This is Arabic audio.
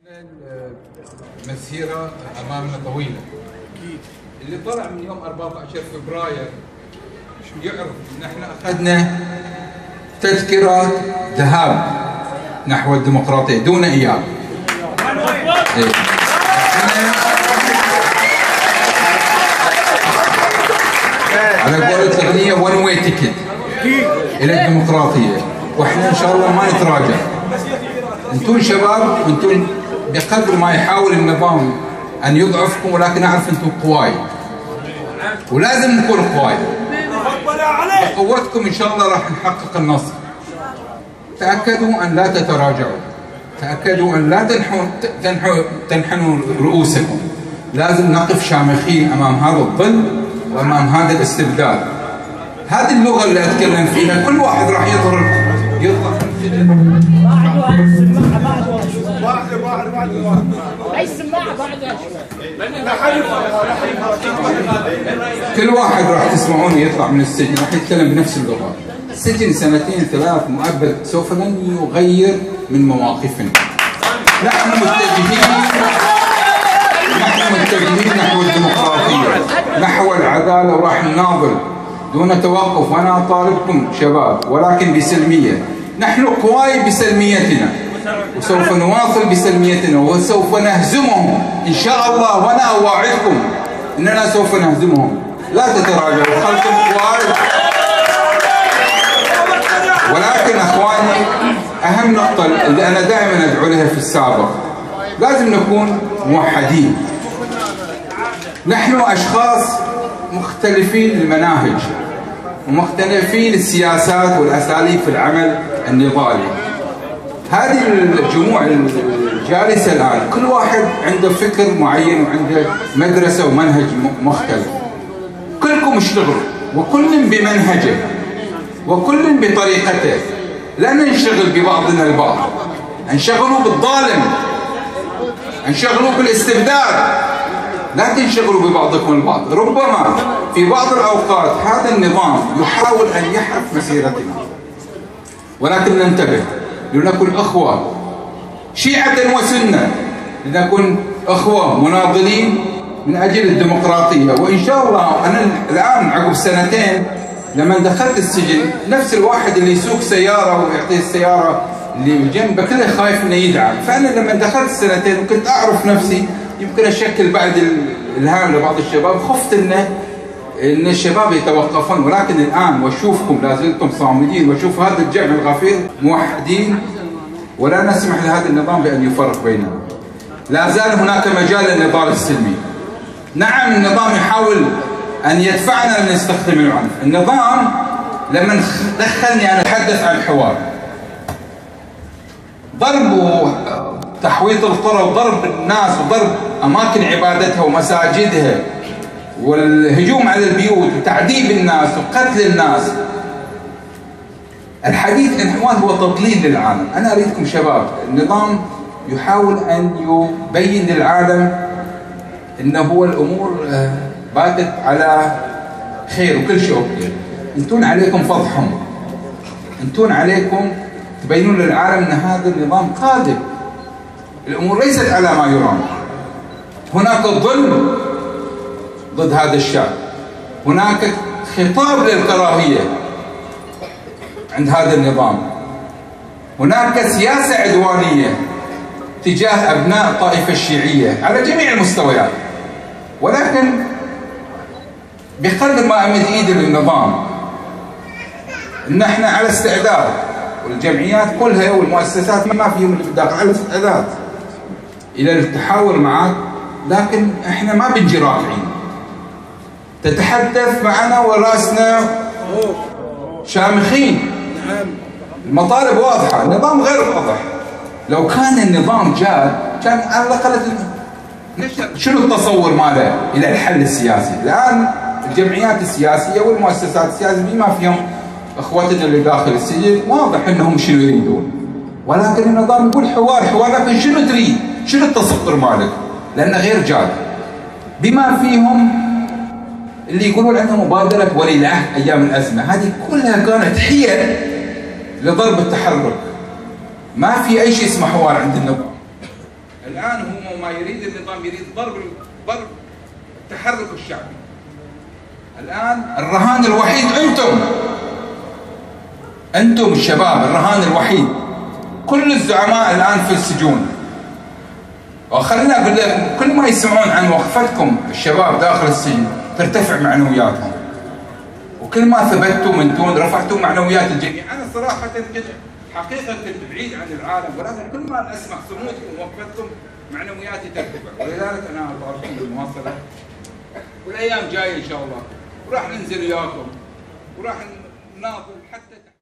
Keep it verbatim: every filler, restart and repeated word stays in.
مسيرة أمامنا طويلة. اللي طلع من يوم أربعة عشر فبراير يعرف إن احنا أخذنا تذكرة ذهاب نحو الديمقراطية دون إياب. إيه. على قولة الأغنية ون واي تيكت إلى الديمقراطية، وإحنا إن شاء الله ما نتراجع. أنتم شباب، أنتم بقدر ما يحاول النظام أن يضعفكم، ولكن أعرف أنتم قواي ولازم نكون قواي. بقوتكم إن شاء الله راح نحقق النصر. تأكدوا أن لا تتراجعوا، تأكدوا أن لا تنحوا تنحوا تنحنوا رؤوسكم. لازم نقف شامخين أمام هذا الظل وأمام هذا الاستبداد. هذه اللغة اللي أتكلم فيها كل واحد راح يظهر يظهر واحد واحد واحد اي السماعه بعد كل واحد راح تسمعوني يطلع من السجن راح يتكلم بنفس اللغة. السجن سنتين ثلاث مؤبد سوف لن يغير من مواقفنا. نحن متجهين نحن متجهين نحو الديمقراطية، نحو العدالة، وراح نناضل دون توقف. وأنا أطالبكم شباب ولكن بسلمية. نحن قواي بسلميتنا وسوف نواصل بسلميتنا وسوف نهزمهم إن شاء الله. وأنا أوعدكم أننا سوف نهزمهم. لا تتراجعوا، خلكم قواي. ولكن أخواني، أهم نقطة اللي أنا دائما أدعو لها في السابق، لازم نكون موحدين. نحن أشخاص مختلفين المناهج ومختلفين السياسات والأساليب في العمل النضالي. هذه الجموع الجالسة الآن كل واحد عنده فكر معين وعنده مدرسة ومنهج مختلف. كلكم اشتغلوا وكل بمنهجه وكل بطريقته. لا ننشغل ببعضنا البعض، انشغلوا بالظالم، انشغلوا بالاستبداد، لا تنشغلوا ببعضكم البعض. ربما في بعض الأوقات هذا النظام يحاول أن يحرف مسيرتنا، ولكن ننتبه لنكن أخوة شيعة وسنة، لنكن أخوة مناضلين من أجل الديمقراطية. وإن شاء الله أنا الآن عقب سنتين لما دخلت السجن، نفس الواحد اللي يسوق سيارة ويعطيه السيارة اللي جنبه كله خايف انه يدعم. فأنا لما دخلت السنتين وكنت أعرف نفسي يمكن أشكل بعد الإلهام لبعض الشباب، خفت إنه إن الشباب يتوقفون. ولكن الآن وأشوفكم لا زلتم صامدين، وأشوف هذا الجمع الغفير موحدين، ولا نسمح لهذا النظام بأن يفرق بيننا. لا زال هناك مجال للنضال السلمي. نعم النظام يحاول أن يدفعنا لنستخدم العنف. النظام لما دخلني أنا أتحدث عن الحوار، ضرب تحويط القرى وضرب الناس وضرب أماكن عبادتها ومساجدها والهجوم على البيوت وتعذيب الناس وقتل الناس. الحديث عن الحوار هو تضليل للعالم. أنا أريدكم شباب، النظام يحاول أن يبين للعالم أنه هو الأمور باتت على خير وكل شيء أوكي. أنتون عليكم فضحهم، أنتون عليكم تبينون للعالم أن هذا النظام قادم. الأمور ليست على ما يرام. هناك ظلم ضد هذا الشعب، هناك خطاب للكراهية عند هذا النظام، هناك سياسة عدوانية تجاه أبناء الطائفة الشيعية على جميع المستويات. ولكن بقدر ما أمد إيدي للنظام إن احنا على استعداد، والجمعيات كلها والمؤسسات ما فيهم اللي بالداخل على استعداد إلى التحاور معك، لكن احنا ما بنجي راكعين. تتحدث معنا وراسنا شامخين. المطالب واضحة، النظام غير واضح. لو كان النظام جاد كان على الأقل شنو التصور ماله إلى الحل السياسي. الآن الجمعيات السياسية والمؤسسات السياسية بما فيهم اخواتنا اللي داخل السجن واضح انهم شنو يريدون. ولكن النظام يقول حوار حوار، لكن شنو تريد؟ شنو التصور مالك؟ لانه غير جاد. بما فيهم اللي يقولون عندنا مبادرة ولي العهد ايام الازمة، هذه كلها كانت حيل لضرب التحرك. ما في اي شيء اسمه حوار عند النظام. الان هو ما يريد النظام، يريد ضرب ضرب التحرك الشعبي. الان الرهان الوحيد انتم انتم الشباب، الرهان الوحيد. كل الزعماء الان في السجون. وخلينا اقول لكم، كل ما يسمعون عن وقفتكم الشباب داخل السجن ترتفع معنوياتهم، وكل ما ثبتتم انتم رفعتم معنويات الجميع. انا صراحه كنت حقيقه كنت بعيد عن العالم، ولكن كل ما اسمع صمودكم ووقفتكم معنوياتي ترتفع، ولذلك انا اطالبكم بالمواصله، والايام جايه ان شاء الله، وراح ننزل وياكم وراح نناضل حتى